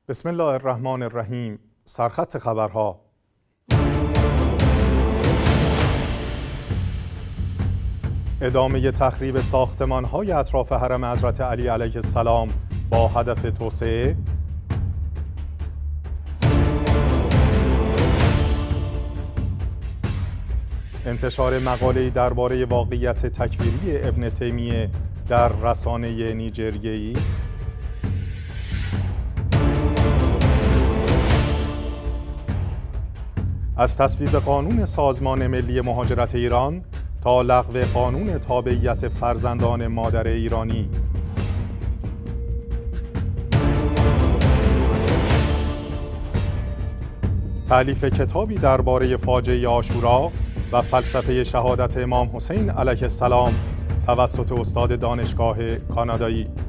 بسم الله الرحمن الرحیم. سرخط خبرها. ادامه تخریب ساختمان‌های اطراف حرم حضرت علی علیه السلام با هدف توسعه. انتشار مقاله‌ای درباره واقعیت تکفیری ابن تیمیه در رسانه نیجریه‌ای. از تصویب قانون سازمان ملی مهاجرت ایران تا لغو قانون تابعیت فرزندان مادر ایرانی. تألیف کتابی درباره فاجعه عاشورا و فلسفه شهادت امام حسین علیه السلام توسط استاد دانشگاه کانادایی.